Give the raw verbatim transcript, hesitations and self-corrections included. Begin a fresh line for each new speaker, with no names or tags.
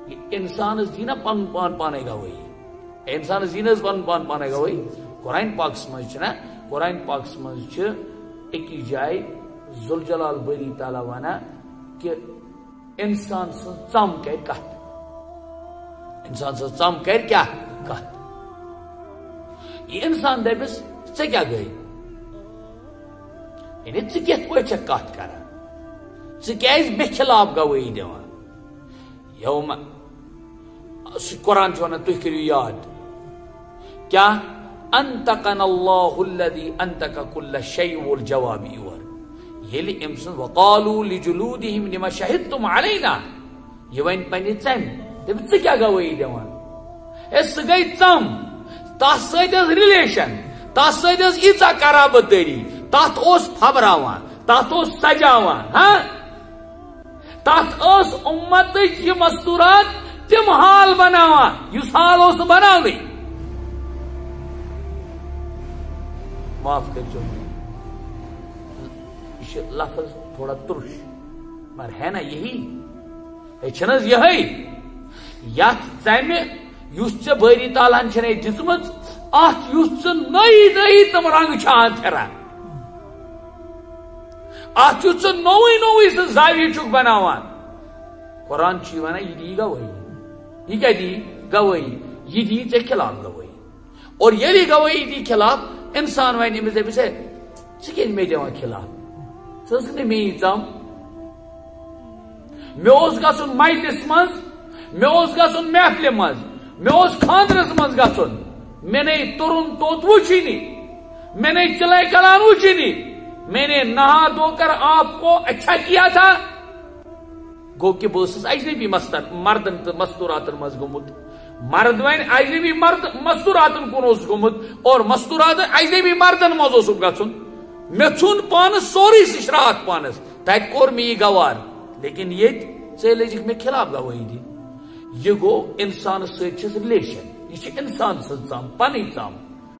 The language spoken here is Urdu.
یہ انسان دینا پن پان پانے گواہی انسان دینا پن پان پانے گواہی قرآن پاک مجھ نا قرآن پاک مجھ ایک جائے ذوالجلال باری تعالیٰ وانا کہ انسان سن ژم کر کت انسان سن ژم کر کیا کت یہ انسان دپس ژے کیا گئی یعنی ژٕ کتھ پٲٹھۍ چھکھ کتھ کران ژٕ کیازِ مےٚ خلاف گوٲہی دِوان یوم سُہ قرآن چھُ ونان تُہۍ کٔرِو یاد کیا انتقن اللہ الذی انتق کل شیء وول جواب یور ییٚلہِ أمۍ سٕنٛز وقالوا لجلودہم لما شہدتم علینا یہ ون پننہِ ژمہِ دپہِ ژٕ کیٛاہ گوٲہی دِوان ہے سُہ گٔے ژم تتھ سۭتۍ ٲس رِلیشن تتھ سۭتۍ ٲس ییٖژاہ قرابت دٲری تتھ اوس پھبراوان تتھ اوس سجاوان ہاں تتھ ٲس اُمتٕچ یہِ مستوٗرات تِم حال بناوان یُس حال اوس نہٕ بناونٕے معاف کٔرۍزیو یہ چھُ لفظ تھوڑا ترش مگر ہے نا یہی ہے چھنہٕ حظ یِہے یتھ ژمہِ یُس ژےٚ بٲری تعالیٰ چھنَے دِژمٕژ اتھ یُس ژٕ نٔے نٔے تِم رنٛگ چھان پھِران اتھ یُس ژٕ نوٚوُے نوٚوُے سُہ زاویہِ چھُکھ بناوان قرآن چھُ ونان یہِ دِی گوٲہی یہ کیا دی گواہی یہ دی ژےٚ خلاف گواہی اور ییٚلہِ گواہی دی خلاف انسان ونہِ أمِس دپٮ۪س ہے ژٕ کیٛازِ مےٚ دِوان خلاف ژٕ ٲسکھ نہٕ میٛٲنۍ ژم مےٚ اوس گژھُن مجلس منٛز مےٚ اوس گژھُن محفلہِ منٛز مےٚ اوس خاندرس منٛز گژھُن مےٚ نے تُرُن توٚت وٕچھِنی میں نے چلے کلان وٕچھِنی میں نے نہا دھو کر آپ کو اچھا کیا تھا گو کہ بہٕ اوسُس اجنبی مستر مردن تہٕ مستوراتن منٛز گوٚمُت مرد ون اجنبی مرد مستوراتن کُن اوس گوٚمُت اور مستورات اجنبی مردن منٛز اوسُم گژھُن مےٚ ژھُن پانس سورُے سشرات پانس تتہِ کوٚر مےٚ یہِ گوار لیکن ییٚتہِ ژےٚ لٔجِکھ مےٚ خلاف گوٲہی دِنۍ یہ گو انسانس سۭتۍ چھس رِلیشن یہ چھِ انسان سٕنٛز ژم پنٕنۍ ژم